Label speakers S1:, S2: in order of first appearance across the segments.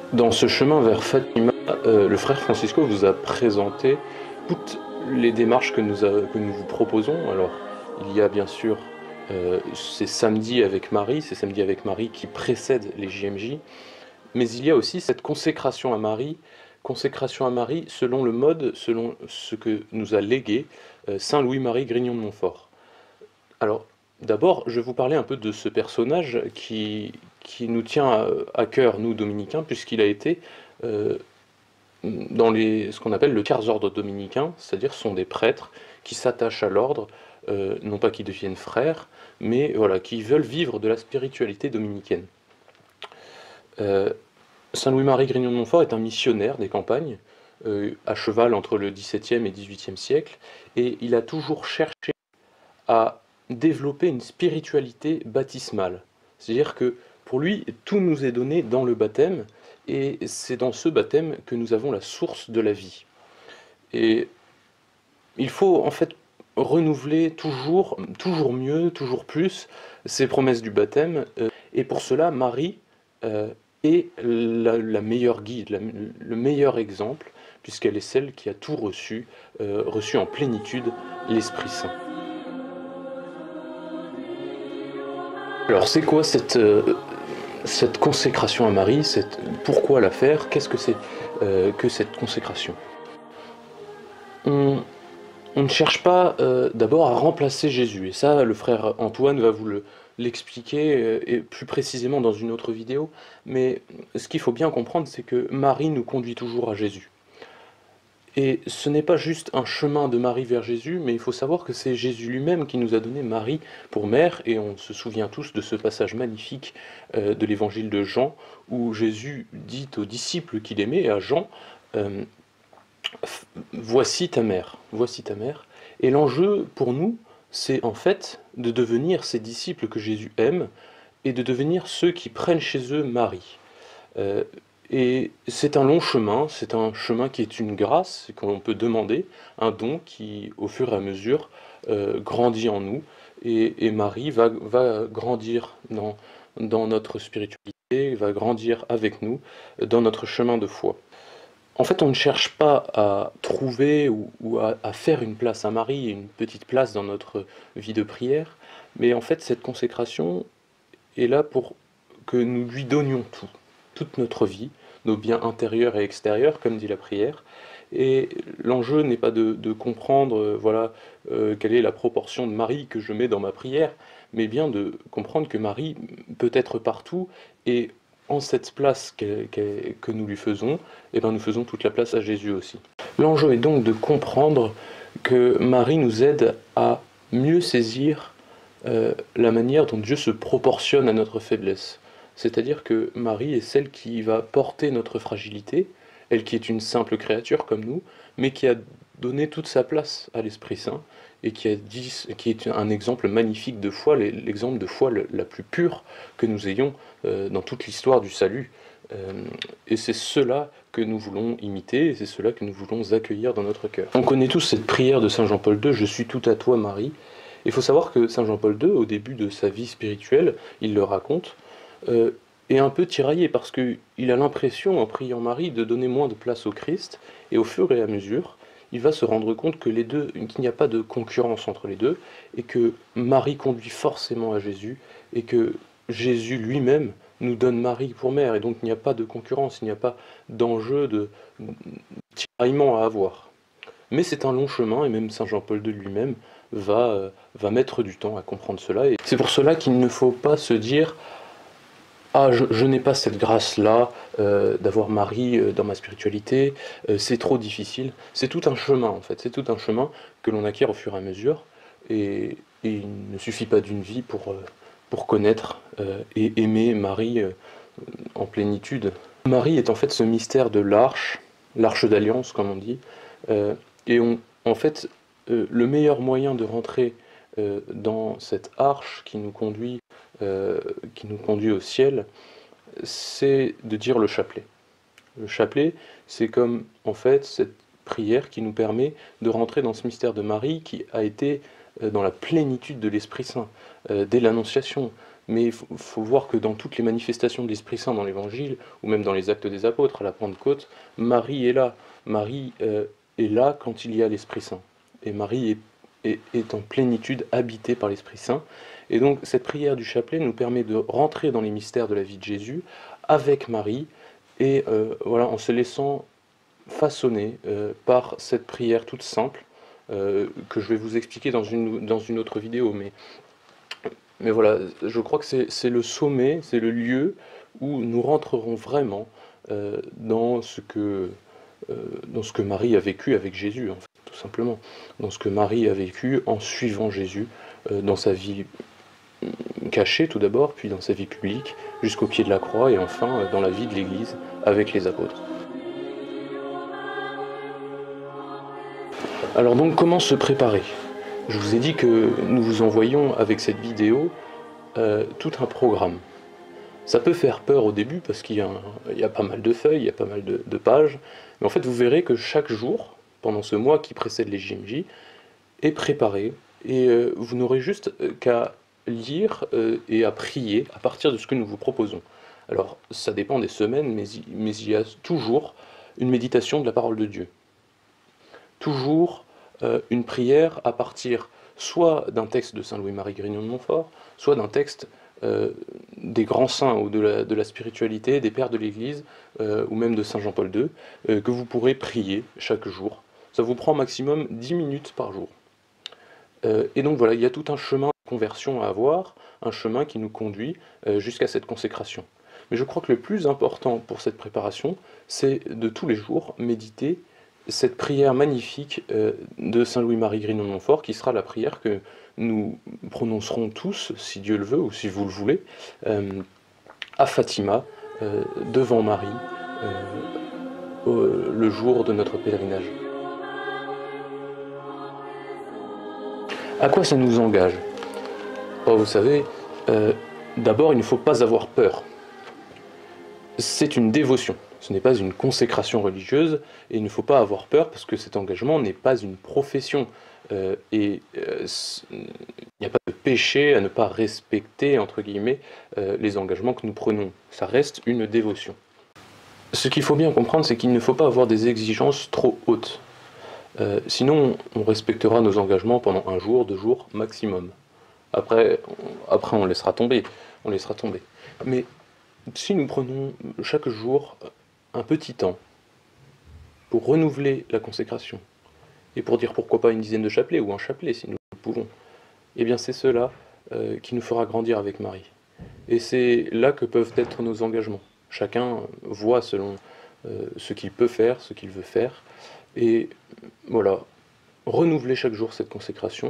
S1: Dans ce chemin vers Fatima, le frère Francisco vous a présenté toutes les démarches que nous vous proposons. Alors, il y a bien sûr ces samedis avec Marie qui précèdent les JMJ, mais il y a aussi cette consécration à Marie selon le mode, selon ce que nous a légué Saint Louis-Marie Grignon de Montfort. Alors, d'abord, je vais vous parler un peu de ce personnage qui nous tient à cœur, nous, dominicains, puisqu'il a été dans ce qu'on appelle le quart ordre dominicain, c'est-à-dire ce sont des prêtres qui s'attachent à l'ordre, non pas qui deviennent frères, mais voilà, qui veulent vivre de la spiritualité dominicaine. Saint Louis-Marie Grignon de Montfort est un missionnaire des campagnes, à cheval entre le XVIIe et XVIIIe siècle, et il a toujours cherché à développer une spiritualité baptismale. C'est-à-dire que pour lui, tout nous est donné dans le baptême, et c'est dans ce baptême que nous avons la source de la vie. Et il faut en fait renouveler toujours mieux, toujours plus ces promesses du baptême. Et pour cela, Marie est la meilleure guide, le meilleur exemple, puisqu'elle est celle qui a tout reçu, reçu en plénitude l'Esprit Saint. Alors c'est quoi cette consécration à Marie, pourquoi la faire? Qu'est-ce que c'est que cette consécration? On ne cherche pas d'abord à remplacer Jésus, et ça le frère Antoine va vous l'expliquer et plus précisément dans une autre vidéo, mais ce qu'il faut bien comprendre, c'est que Marie nous conduit toujours à Jésus. Et ce n'est pas juste un chemin de Marie vers Jésus, mais il faut savoir que c'est Jésus lui-même qui nous a donné Marie pour mère, et on se souvient tous de ce passage magnifique de l'évangile de Jean, où Jésus dit aux disciples qu'il aimait, et à Jean, voici ta mère, voici ta mère. Et l'enjeu pour nous, c'est en fait de devenir ces disciples que Jésus aime, et de devenir ceux qui prennent chez eux Marie. Et c'est un long chemin, c'est un chemin qui est une grâce, qu'on peut demander, un don qui, au fur et à mesure, grandit en nous. Et Marie va grandir dans notre spiritualité, va grandir avec nous dans notre chemin de foi. En fait, on ne cherche pas à trouver ou à faire une place à Marie, une petite place dans notre vie de prière, mais en fait, cette consécration est là pour que nous lui donnions tout, toute notre vie, nos biens intérieurs et extérieurs, comme dit la prière. Et l'enjeu n'est pas de comprendre voilà, quelle est la proportion de Marie que je mets dans ma prière, mais bien de comprendre que Marie peut être partout, et en cette place que nous lui faisons, eh ben nous faisons toute la place à Jésus aussi. L'enjeu est donc de comprendre que Marie nous aide à mieux saisir la manière dont Dieu se proportionne à notre faiblesse. C'est-à-dire que Marie est celle qui va porter notre fragilité, elle qui est une simple créature comme nous, mais qui a donné toute sa place à l'Esprit Saint, et qui est un exemple magnifique de foi, l'exemple de foi la plus pure que nous ayons dans toute l'histoire du salut. Et c'est cela que nous voulons imiter, et c'est cela que nous voulons accueillir dans notre cœur. On connaît tous cette prière de Saint Jean-Paul II, « Je suis tout à toi Marie ». Il faut savoir que Saint Jean-Paul II, au début de sa vie spirituelle, il le raconte, est un peu tiraillé, parce qu'il a l'impression, en priant Marie, de donner moins de place au Christ, et au fur et à mesure, il va se rendre compte que qu'il n'y a pas de concurrence entre les deux, et que Marie conduit forcément à Jésus, et que Jésus lui-même nous donne Marie pour mère, et donc il n'y a pas de concurrence, il n'y a pas d'enjeu de tiraillement à avoir. Mais c'est un long chemin, et même Saint Jean-Paul II lui-même va mettre du temps à comprendre cela. Et c'est pour cela qu'il ne faut pas se dire « Ah, je n'ai pas cette grâce-là d'avoir Marie dans ma spiritualité, c'est trop difficile ». C'est tout un chemin, en fait. C'est tout un chemin que l'on acquiert au fur et à mesure. Et il ne suffit pas d'une vie pour connaître et aimer Marie en plénitude. Marie est en fait ce mystère de l'arche d'alliance, comme on dit. Et en fait, le meilleur moyen de rentrer dans cette arche qui nous conduit au ciel, c'est de dire le chapelet. Le chapelet, c'est comme en fait cette prière qui nous permet de rentrer dans ce mystère de Marie qui a été dans la plénitude de l'Esprit Saint, dès l'Annonciation. Mais il faut voir que dans toutes les manifestations de l'Esprit Saint dans l'Évangile, ou même dans les Actes des Apôtres, à la Pentecôte, Marie est là. Marie est là quand il y a l'Esprit Saint. Et Marie est en plénitude habitée par l'Esprit Saint. Et donc cette prière du chapelet nous permet de rentrer dans les mystères de la vie de Jésus avec Marie, et voilà, en se laissant façonner par cette prière toute simple, que je vais vous expliquer dans une autre vidéo. Mais voilà, je crois que c'est le sommet, c'est le lieu où nous rentrerons vraiment dans ce que Marie a vécu avec Jésus, en fait, tout simplement. Dans ce que Marie a vécu en suivant Jésus, dans sa vie cachée tout d'abord, puis dans sa vie publique, jusqu'au pied de la croix, et enfin dans la vie de l'Église avec les apôtres. Alors donc, comment se préparer? Je vous ai dit que nous vous envoyons avec cette vidéo tout un programme. Ça peut faire peur au début parce qu'il y a pas mal de feuilles, il y a pas mal de pages, mais en fait vous verrez que chaque jour, pendant ce mois qui précède les JMJ, est préparé, et vous n'aurez juste qu'à lire et à prier à partir de ce que nous vous proposons. Alors ça dépend des semaines, mais il y a toujours une méditation de la parole de Dieu. Toujours une prière à partir soit d'un texte de Saint Louis-Marie Grignon de Montfort, soit d'un texte des grands saints ou de la spiritualité, des pères de l'Église, ou même de Saint Jean-Paul II, que vous pourrez prier chaque jour. Ça vous prend maximum 10 minutes par jour. Et donc voilà, il y a tout un chemin de conversion à avoir, un chemin qui nous conduit jusqu'à cette consécration. Mais je crois que le plus important pour cette préparation, c'est de tous les jours méditer cette prière magnifique de Saint Louis-Marie Grignon de Montfort, qui sera la prière que nous prononcerons tous, si Dieu le veut, ou si vous le voulez, à Fatima, devant Marie, le jour de notre pèlerinage. À quoi ça nous engage? Oh, vous savez, d'abord, il ne faut pas avoir peur. C'est une dévotion, ce n'est pas une consécration religieuse, et il ne faut pas avoir peur parce que cet engagement n'est pas une profession. Il n'y a pas de péché à ne pas respecter, entre guillemets, les engagements que nous prenons. Ça reste une dévotion. Ce qu'il faut bien comprendre, c'est qu'il ne faut pas avoir des exigences trop hautes. Sinon, on respectera nos engagements pendant 1 jour, 2 jours maximum. Après on laissera tomber. Mais si nous prenons chaque jour un petit temps pour renouveler la consécration, et pour dire pourquoi pas une dizaine de chapelets, ou un chapelet si nous le pouvons, eh bien c'est cela qui nous fera grandir avec Marie. Et c'est là que peuvent être nos engagements. Chacun voit selon ce qu'il peut faire, ce qu'il veut faire, et voilà, renouveler chaque jour cette consécration,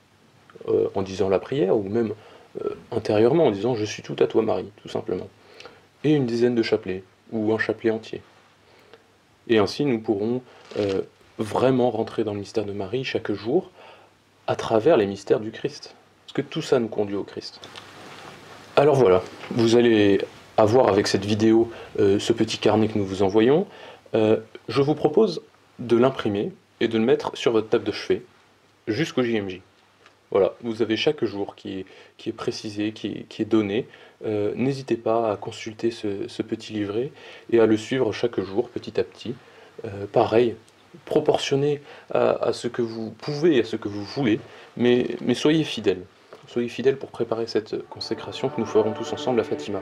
S1: en disant la prière, ou même intérieurement en disant « Je suis tout à toi Marie », tout simplement. Et une dizaine de chapelets, ou un chapelet entier. Et ainsi nous pourrons vraiment rentrer dans le mystère de Marie chaque jour, à travers les mystères du Christ. Parce que tout ça nous conduit au Christ. Alors voilà, vous allez avoir avec cette vidéo ce petit carnet que nous vous envoyons. Je vous propose de l'imprimer et de le mettre sur votre table de chevet jusqu'au JMJ. Voilà, vous avez chaque jour qui est précisé, qui est donné. N'hésitez pas à consulter ce petit livret et à le suivre chaque jour, petit à petit. Pareil, proportionné à ce que vous pouvez, à ce que vous voulez, mais soyez fidèles. Soyez fidèles pour préparer cette consécration que nous ferons tous ensemble à Fatima.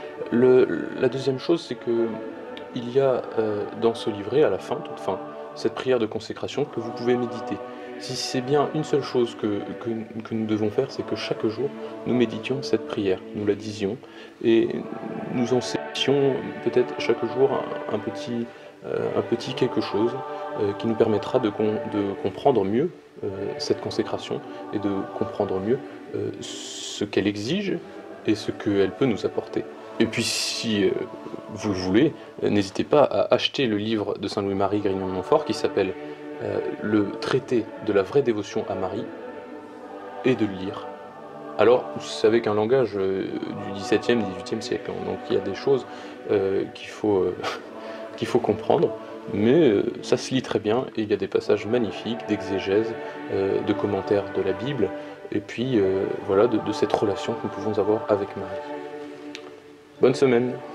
S1: La deuxième chose, c'est que il y a dans ce livret, à la fin, toute fin, cette prière de consécration que vous pouvez méditer. Si c'est bien une seule chose que nous devons faire, c'est que chaque jour, nous méditions cette prière, nous la disions, et nous enseignions peut-être chaque jour un petit quelque chose qui nous permettra de comprendre mieux cette consécration, et de comprendre mieux ce qu'elle exige et ce qu'elle peut nous apporter. Et puis si vous le voulez, n'hésitez pas à acheter le livre de Saint Louis-Marie Grignon de Montfort qui s'appelle le traité de la vraie dévotion à Marie, et de le lire. Alors, c'est avec un langage du XVIIe, XVIIIe siècle, donc il y a des choses qu'il faut comprendre, mais ça se lit très bien, et il y a des passages magnifiques d'exégèse, de commentaires de la Bible, et puis voilà, de cette relation que nous pouvons avoir avec Marie. Bonne semaine.